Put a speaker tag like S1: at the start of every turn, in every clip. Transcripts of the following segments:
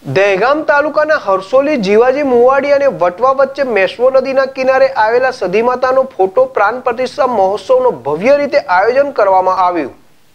S1: દહેગામ તાલુકાના હરસોલી જીવાજી મુવાડી અને વટવા વચ્ચે મેશ્વો નદીના કિનારે આવેલા સધી માતાનો ફોટો પ્રાણ પ્રતિષ્ઠા મહોત્સવનો ભવ્ય રીતે આયોજન કરવામાં આવ્યું।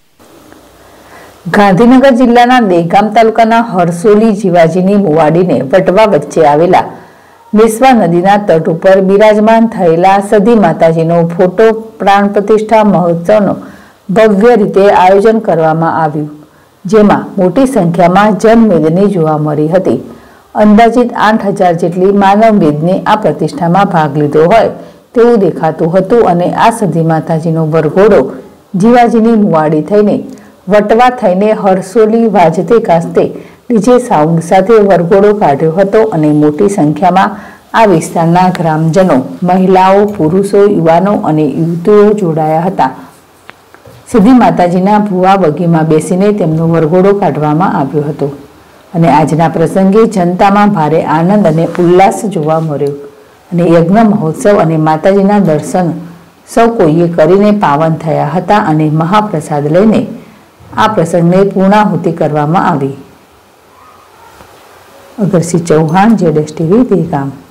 S2: ગાંધીનગર જિલ્લાના દહેગામ તાલુકાના હરસોલી જીવાજીની મુવાડીને વટવા વચ્ચે આવેલા મેશ્વા નદીના તટ ઉપર બિરાજમાન થયેલા સધી માતાજીનો ફોટો પ્રાણ પ્રતિષ્ઠા મહોત્સવનો ભવ્ય રીતે આયોજન કરવામાં આવ્યું, જેમાં મોટી સંખ્યામાં જનમેદની જોવા મળી હતી। અંદાજિત 8000 જેટલી માનવ મેદની આ પ્રતિષ્ઠામાં ભાગ લીધો હોય તેવું દેખાતું હતું અને આ સધી માતાજીનો વરઘોડો જીવાજીની મુવાડી થઈને વટવા થઈને હરસોલી વાજતે ગાજતે ડીજે સાઉન્ડ સાથે વરઘોડો કાઢ્યો હતો અને મોટી સંખ્યામાં આ વિસ્તારના ગ્રામજનો, મહિલાઓ, પુરુષો, યુવાનો અને યુવતીઓ જોડાયા હતા। સધી માતાજીના ભુવા બગીમાં બેસીને તેમનો વરઘોડો કાઢવામાં આવ્યો હતો અને આજના પ્રસંગે જનતામાં ભારે આનંદ અને ઉલ્લાસ જોવા મળ્યો અને યજ્ઞ મહોત્સવ અને માતાજીના દર્શન સૌ કોઈએ કરીને પાવન થયા હતા અને મહાપ્રસાદ લઈને આ પ્રસંગને પૂર્ણાહુતિ કરવામાં આવી। અગરસિંહ ચૌહાણ, ZSTV, દહેગામ।